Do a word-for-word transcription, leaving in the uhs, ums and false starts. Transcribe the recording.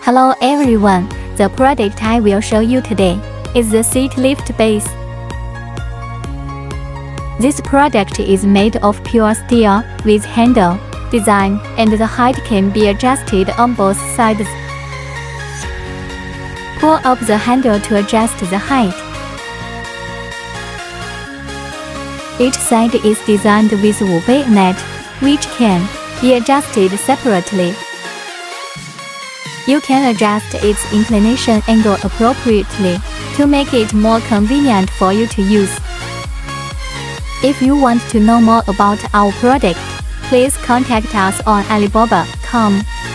Hello everyone, the product I will show you today is the seat lift base. This product is made of pure steel with handle, design, and the height can be adjusted on both sides. Pull up the handle to adjust the height. Each side is designed with Oblique net, which can be adjusted separately. You can adjust its inclination angle appropriately to make it more convenient for you to use. If you want to know more about our product, please contact us on Alibaba dot com.